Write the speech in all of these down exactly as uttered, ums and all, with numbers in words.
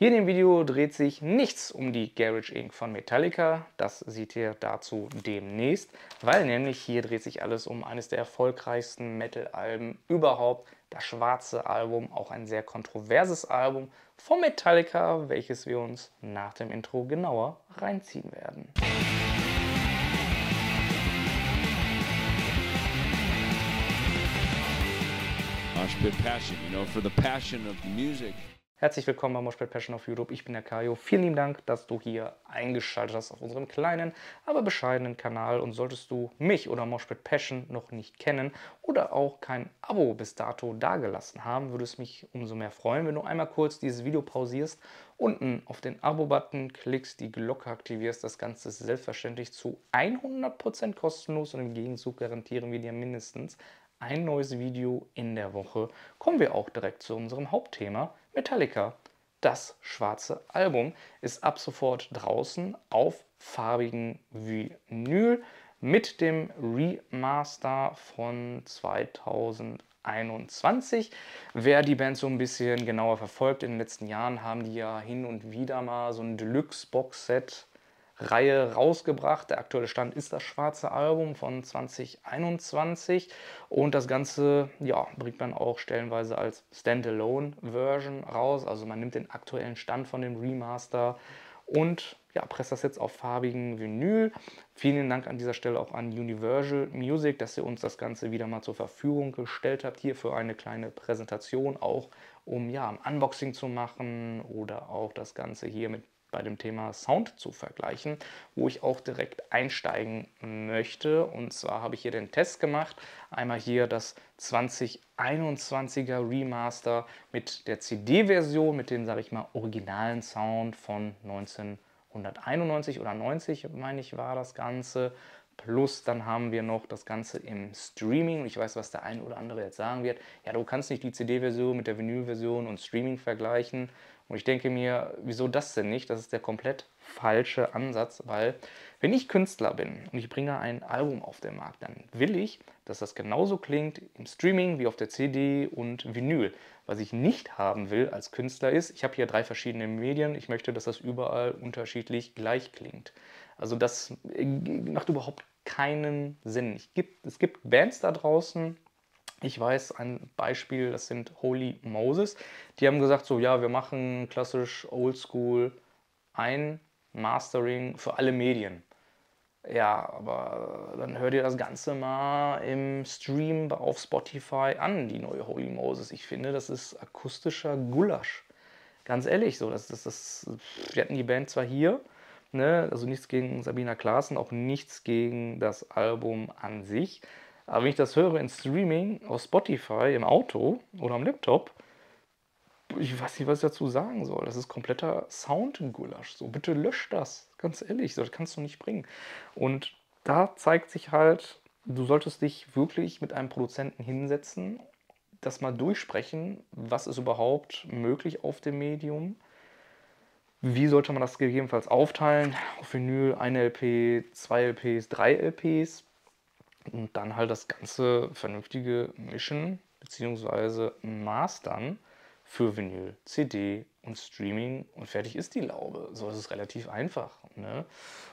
Hier in dem Video dreht sich nichts um die Garage Incorporated von Metallica, das seht ihr dazu demnächst, weil nämlich hier dreht sich alles um eines der erfolgreichsten Metal-Alben überhaupt, das Schwarze Album, auch ein sehr kontroverses Album von Metallica, welches wir uns nach dem Intro genauer reinziehen werden. Mosh Pit Passion, you know, for the passion of music. Herzlich willkommen bei Mosh Pit Passion auf YouTube. Ich bin der Kajo. Vielen lieben Dank, dass du hier eingeschaltet hast auf unserem kleinen, aber bescheidenen Kanal. Und solltest du mich oder Mosh Pit Passion noch nicht kennen oder auch kein Abo bis dato dagelassen haben, würde es mich umso mehr freuen, wenn du einmal kurz dieses Video pausierst, unten auf den Abo-Button klickst, die Glocke aktivierst. Das Ganze ist selbstverständlich zu hundert Prozent kostenlos und im Gegenzug garantieren wir dir mindestens ein neues Video in der Woche. Kommen wir auch direkt zu unserem Hauptthema. Metallica, das Schwarze Album, ist ab sofort draußen auf farbigen Vinyl mit dem Remaster von zweitausendeinundzwanzig. Wer die Band so ein bisschen genauer verfolgt, in den letzten Jahren haben die ja hin und wieder mal so ein Deluxe-Box-Set Reihe rausgebracht. Der aktuelle Stand ist das Schwarze Album von zweitausendeinundzwanzig und das Ganze ja, bringt man auch stellenweise als Standalone-Version raus. Also man nimmt den aktuellen Stand von dem Remaster und ja, presst das jetzt auf farbigen Vinyl. Vielen Dank an dieser Stelle auch an Universal Music, dass ihr uns das Ganze wieder mal zur Verfügung gestellt habt, hier für eine kleine Präsentation, auch um ja, ein Unboxing zu machen oder auch das Ganze hier mit bei dem Thema Sound zu vergleichen, wo ich auch direkt einsteigen möchte. Und zwar habe ich hier den Test gemacht. Einmal hier das zweitausendeinundzwanziger Remaster mit der C D-Version, mit dem, sage ich mal, originalen Sound von neunzehnhunderteinundneunzig oder neunzig, meine ich, war das Ganze. Plus dann haben wir noch das Ganze im Streaming. Ich weiß, was der eine oder andere jetzt sagen wird. Ja, du kannst nicht die C D-Version mit der Vinyl-Version und Streaming vergleichen. Und ich denke mir, wieso das denn nicht? Das ist der komplett falsche Ansatz, weil wenn ich Künstler bin und ich bringe ein Album auf den Markt, dann will ich, dass das genauso klingt im Streaming wie auf der C D und Vinyl. Was ich nicht haben will als Künstler ist, ich habe hier drei verschiedene Medien, ich möchte, dass das überall unterschiedlich gleich klingt. Also das macht überhaupt keinen Sinn. Ich gibt, es gibt Bands da draußen, ich weiß ein Beispiel, das sind Holy Moses, die haben gesagt so, ja, wir machen klassisch Oldschool ein Mastering für alle Medien. Ja, aber dann hör dir das Ganze mal im Stream auf Spotify an, die neue Holy Moses. Ich finde, das ist akustischer Gulasch. Ganz ehrlich, so, das, das, das, wir hatten die Band zwar hier, ne, also nichts gegen Sabina Klaassen, auch nichts gegen das Album an sich. Aber wenn ich das höre in Streaming auf Spotify, im Auto oder am Laptop, ich weiß nicht, was ich dazu sagen soll. Das ist kompletter Soundgulasch. So, bitte lösch das. Ganz ehrlich, so, das kannst du nicht bringen. Und da zeigt sich halt, du solltest dich wirklich mit einem Produzenten hinsetzen, das mal durchsprechen, was ist überhaupt möglich auf dem Medium. Wie sollte man das gegebenenfalls aufteilen? Auf Vinyl eine L P, zwei L Ps, drei L Ps. Und dann halt das Ganze vernünftige mischen bzw. mastern für Vinyl, C D und Streaming und fertig ist die Laube. So ist es relativ einfach. Ne?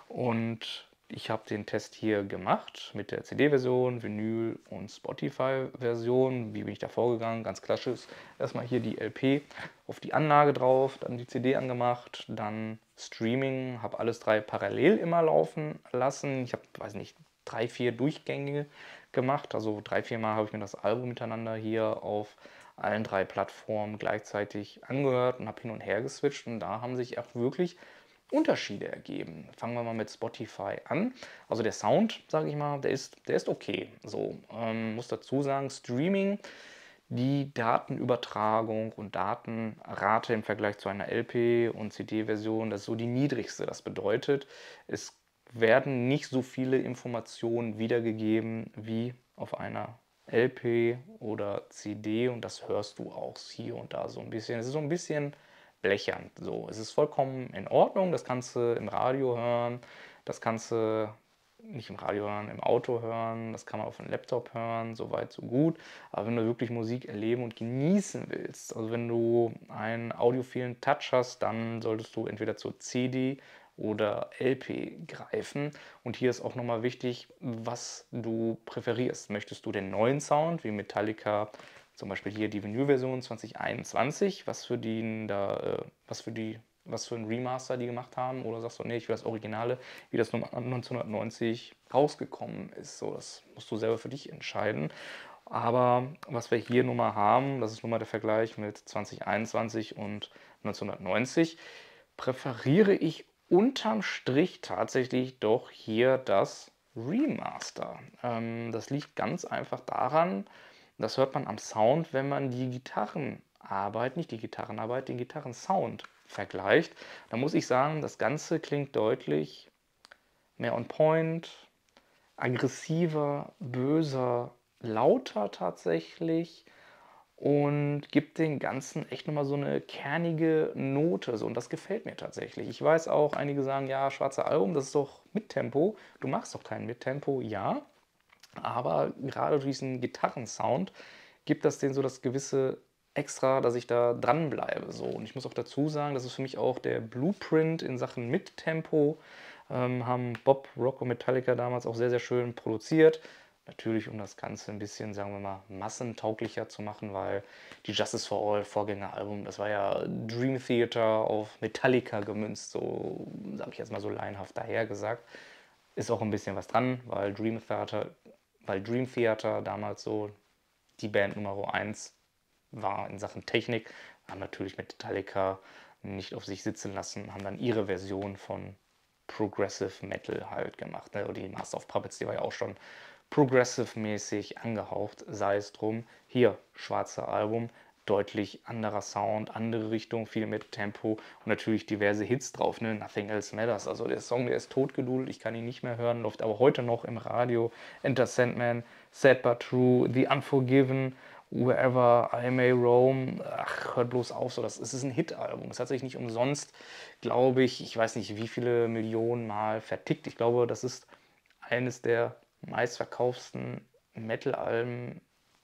Und ich habe den Test hier gemacht mit der C D-Version, Vinyl und Spotify-Version. Wie bin ich da vorgegangen? Ganz klassisch. Erstmal hier die L P auf die Anlage drauf, dann die C D angemacht, dann Streaming, habe alles drei parallel immer laufen lassen. Ich habe, weiß nicht, drei, vier Durchgänge gemacht. Also drei, vier Mal habe ich mir das Album miteinander hier auf allen drei Plattformen gleichzeitig angehört und habe hin und her geswitcht. Und da haben sich auch wirklich Unterschiede ergeben. Fangen wir mal mit Spotify an. Also der Sound, sage ich mal, der ist, der ist okay. So, ähm, muss dazu sagen, Streaming, die Datenübertragung und Datenrate im Vergleich zu einer L P und C D-Version, das ist so die niedrigste. Das bedeutet, es werden nicht so viele Informationen wiedergegeben wie auf einer L P oder C D und das hörst du auch hier und da so ein bisschen. Es ist so ein bisschen blechern. So, es ist vollkommen in Ordnung, das kannst du im Radio hören, das kannst du nicht im Radio hören, im Auto hören, das kann man auf einem Laptop hören, so weit, so gut. Aber wenn du wirklich Musik erleben und genießen willst, also wenn du einen audiophilen Touch hast, dann solltest du entweder zur C D oder L P greifen. Und hier ist auch nochmal wichtig, was du präferierst. Möchtest du den neuen Sound, wie Metallica, zum Beispiel hier die Vinyl-Version zwanzig einundzwanzig, was für die da, äh, was für die was für ein Remaster die gemacht haben, oder sagst du, nee, ich will das Originale, wie das neunzehnhundertneunzig rausgekommen ist. So, das musst du selber für dich entscheiden. Aber was wir hier nun mal haben, das ist nun mal der Vergleich mit zwanzig einundzwanzig und neunzehnhundertneunzig, präferiere ich unterm Strich tatsächlich doch hier das Remaster. Ähm, das liegt ganz einfach daran, das hört man am Sound, wenn man die Gitarrenarbeit, nicht die Gitarrenarbeit, den Gitarrensound vergleicht. Da muss ich sagen, das Ganze klingt deutlich mehr on point, aggressiver, böser, lauter tatsächlich und gibt den Ganzen echt nochmal so eine kernige Note. So, und das gefällt mir tatsächlich. Ich weiß auch, einige sagen, ja, schwarze Album, das ist doch Mittempo. Du machst doch kein Mittempo, ja. Aber gerade durch diesen Gitarrensound gibt das denen so das gewisse Extra, dass ich da dranbleibe. So. Und ich muss auch dazu sagen, das ist für mich auch der Blueprint in Sachen Mittempo. Ähm, haben Bob Rock und Metallica damals auch sehr, sehr schön produziert. Natürlich, um das Ganze ein bisschen, sagen wir mal, massentauglicher zu machen, weil die Justice for All Vorgängeralbum, das war ja Dream Theater auf Metallica gemünzt, so sage ich jetzt mal so laienhaft dahergesagt. Ist auch ein bisschen was dran, weil Dream Theater, weil Dream Theater damals so die Band Nummer eins war in Sachen Technik, haben natürlich mit Metallica nicht auf sich sitzen lassen, haben dann ihre Version von Progressive Metal halt gemacht. Ne? Und die Master of Puppets, die war ja auch schon Progressive-mäßig angehaucht, sei es drum. Hier, schwarze Album, deutlich anderer Sound, andere Richtung, viel mehr Tempo und natürlich diverse Hits drauf, ne? Nothing Else Matters. Also der Song, der ist totgedudelt, ich kann ihn nicht mehr hören, läuft aber heute noch im Radio. Enter Sandman, Sad But True, The Unforgiven, Wherever I May Roam, ach, hört bloß auf, so, das, es ist ein Hit-Album. Es hat sich nicht umsonst, glaube ich, ich weiß nicht wie viele Millionen Mal vertickt. Ich glaube, das ist eines der meistverkauften Metal-Alben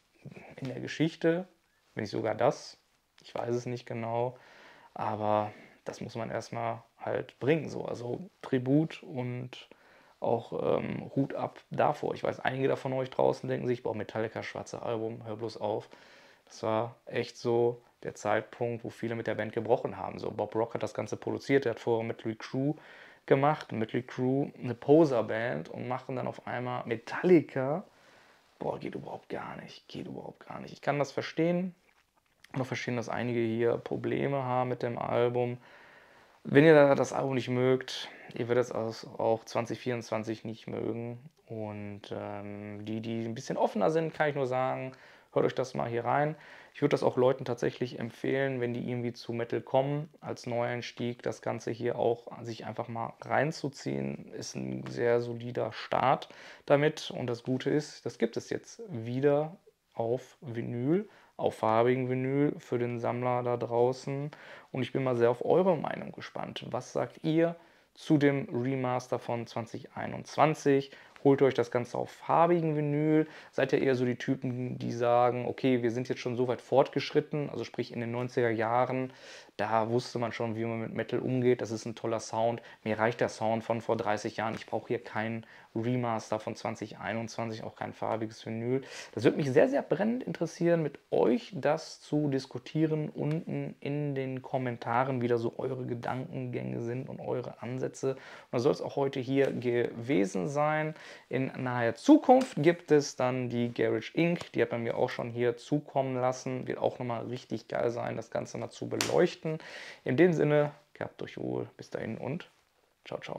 in der Geschichte, wenn nicht sogar das. Ich weiß es nicht genau, aber das muss man erstmal halt bringen. So. Also Tribut und auch ähm, Hut ab davor. Ich weiß, einige davon euch draußen denken sich, boah, Metallica, schwarze Album, hör bloß auf. Das war echt so der Zeitpunkt, wo viele mit der Band gebrochen haben. So, Bob Rock hat das Ganze produziert, der hat vorher Mötley Crüe gemacht. Mötley Crüe, eine Poser-Band, und machen dann auf einmal Metallica. Boah, geht überhaupt gar nicht, geht überhaupt gar nicht. Ich kann das verstehen, und auch verstehen, dass einige hier Probleme haben mit dem Album. Wenn ihr das Album nicht mögt, ihr werdet es auch zwanzig vierundzwanzig nicht mögen. Und ähm, die, die ein bisschen offener sind, kann ich nur sagen, hört euch das mal hier rein. Ich würde das auch Leuten tatsächlich empfehlen, wenn die irgendwie zu Metal kommen, als Neueinstieg, das Ganze hier auch sich einfach mal reinzuziehen. Ist ein sehr solider Start damit. Und das Gute ist, das gibt es jetzt wieder auf Vinyl, auf farbigen Vinyl für den Sammler da draußen. Und ich bin mal sehr auf eure Meinung gespannt. Was sagt ihr zu dem Remaster von zwanzig einundzwanzig? Holt euch das Ganze auf farbigen Vinyl? Seid ihr eher so die Typen, die sagen, okay, wir sind jetzt schon so weit fortgeschritten, also sprich in den neunziger Jahren, da wusste man schon, wie man mit Metal umgeht, das ist ein toller Sound, mir reicht der Sound von vor dreißig Jahren, ich brauche hier keinen Remaster von zwanzig einundzwanzig, auch kein farbiges Vinyl. Das würde mich sehr, sehr brennend interessieren, mit euch das zu diskutieren, unten in den Kommentaren, wie da so eure Gedankengänge sind und eure Ansätze. Und das soll es auch heute hier gewesen sein. In naher Zukunft gibt es dann die Garage Incorporated, die hat man mir auch schon hier zukommen lassen, wird auch nochmal richtig geil sein, das Ganze mal zu beleuchten. In dem Sinne, gehabt euch wohl, bis dahin und ciao, ciao.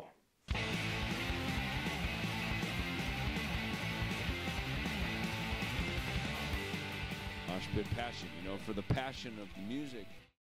Mosh Pit Passion, you know, for the passion of the music.